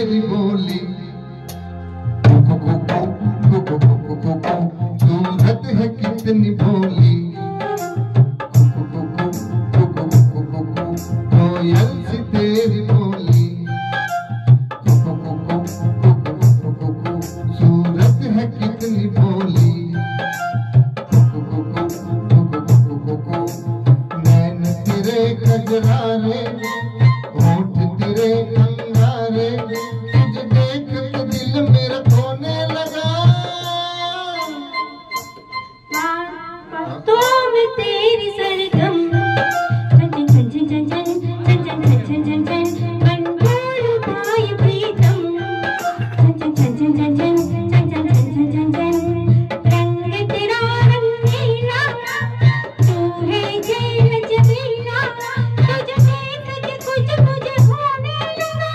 तेरी बोली, सूरत है कितनी भोली, कोयल सी तेरी बोली, सूरत है कितनी भोली, नैन तेरे कजरारे, होठ तेरे अंगारे, तुझे देख के दिल मेरा खोने लगा। बातों में तेरी सरगम, चन चन चन चन चन चन चन चन चन चन कंट्रोल पाए प्रीतम, चन चन चन चन चन चन चन चन चन चन रंग तेरा रंगीला, तू है जेल जबीला, तुझे देख के कुछ मुझे होने लगा।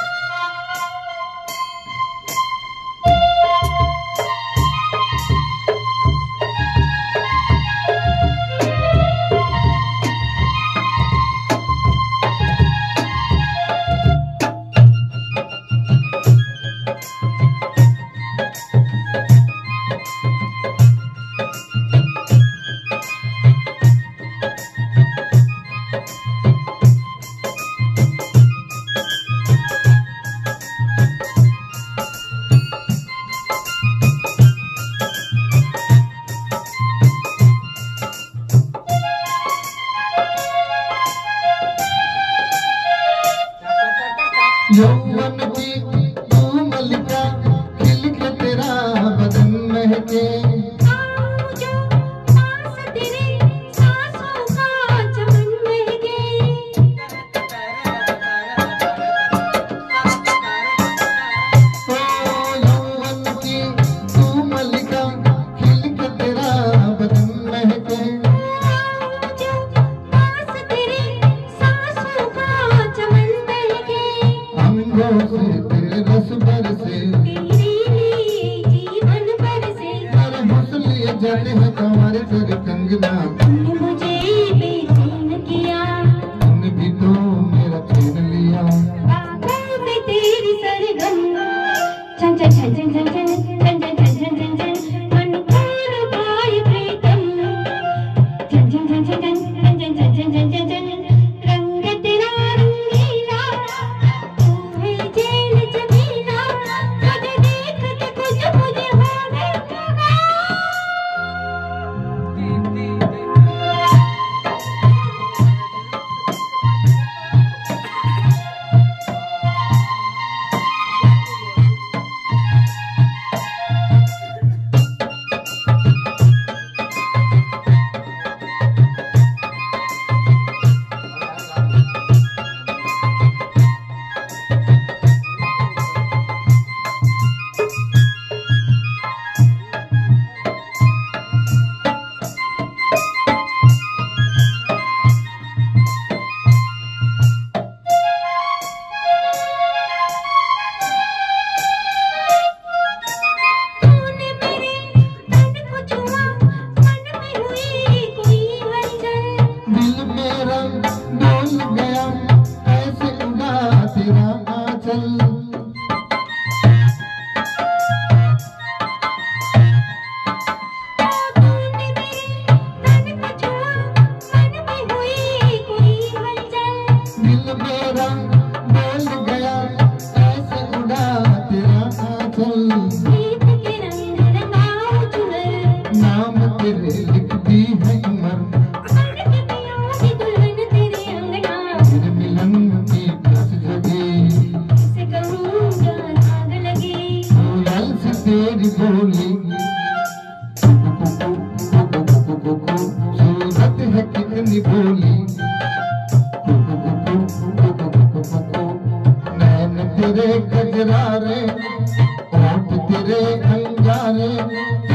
यौवन की तू मलिका, खिल के तेरा बदन महके, जो पास तेरे सांसों का चमन महके, ओ यौवन की तू मलिका, खिल के तेरा बदन महके, जो पास तेरे सांसों का चमन महके, अंगों से तेरे रस बरसे, तेरे लिए जीवन बरसे, तेरे हुस्न लिए जाते हैं कमारे तेरे कंगना, तूने मुझे बेचैन किया, तूने भी तो मेरा चैन लिया। बातों में तेरी सरगम, चन चन चन चन चन चन चन चन चन चन चन चन कंट्रोल पाए प्रीतम, चन चन चन चन चन चन चन चन चन चन चन रंग तेरा रंगीला, तू है जेल जबीला, तुझे देख के कुछ मुझे होने लगा। तूने मेरे तन को छुआ, मन में हुई कोई हलचल, दिल मेरा डोल गया, ऐसे उड़ा तेरा आंचल, तूने मेरे तन को छुआ, मन में हुई कोई हलचल, दिल मेरा डोल गया, ऐसे उड़ा तेरा आंचल, प्रीत के रंग रंगाओ चुनर, नाम तेरे लिख दी है उमर, बन के पिया की दुल्हन तेरे अंगना, तेरे मिलन की प्यास जगी, से कहूँगा आग लगी, कोयल सी तेरी बोली, सूरत है कितनी भोली, नैन तेरे कजरारे, होठ तेरे अंगारे,